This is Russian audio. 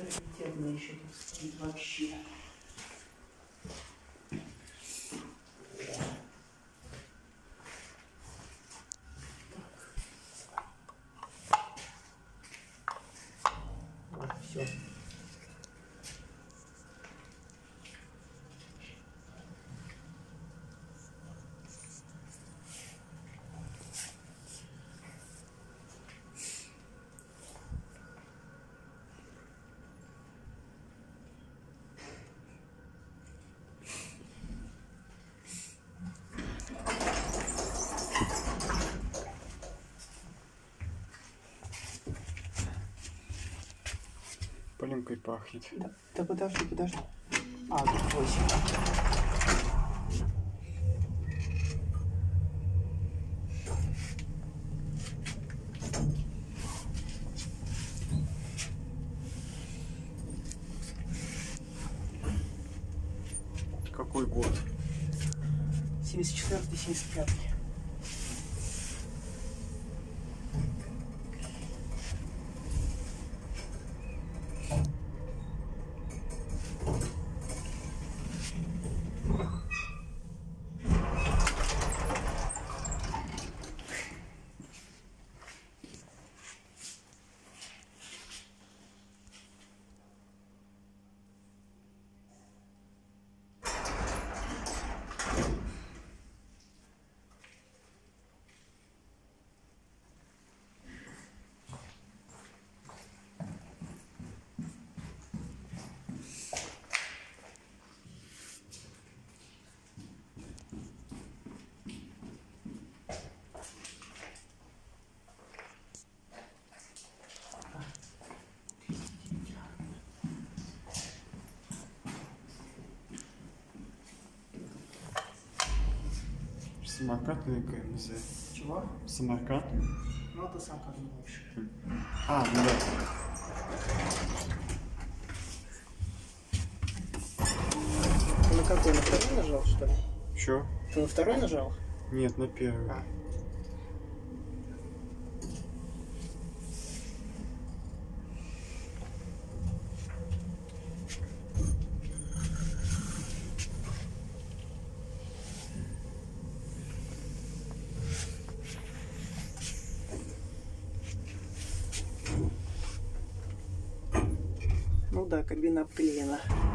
раритетная еще тут стоит вообще. Вот, все. Полинкой пахнет. Да подожди, подожди. А, тут 8. Какой год? 74-й, 75-й. Самокат или КМЗ? Чего? Самокат? Ну, это самокат больше. А, ну да. Ты на какой? На второй нажал, что ли? Чё? Ты на второй нажал? Нет, на первый. А. Ну да, кабина обклеена.